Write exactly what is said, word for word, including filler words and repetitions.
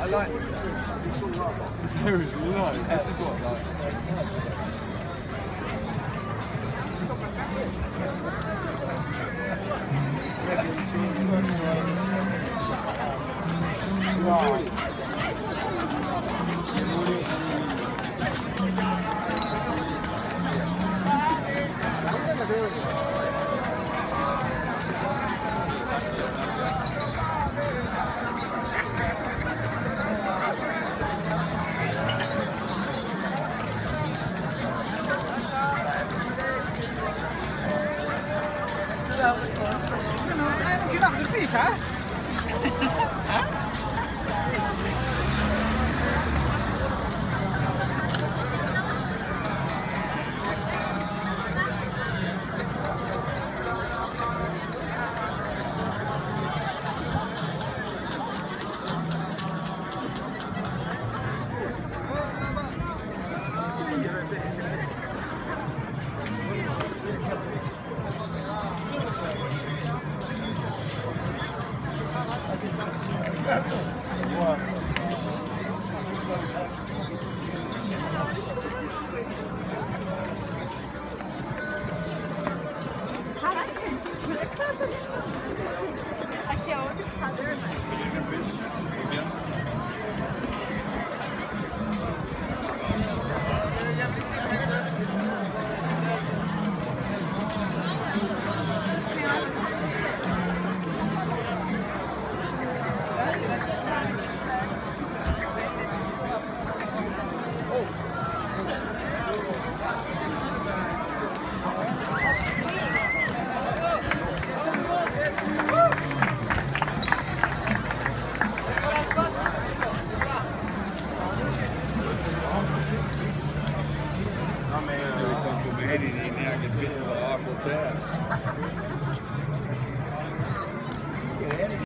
like seriously, no, this is what like. Bisa? Hah? Aqui é outro escador, né? I mean, uh, something made it in there, I can feel the awful test.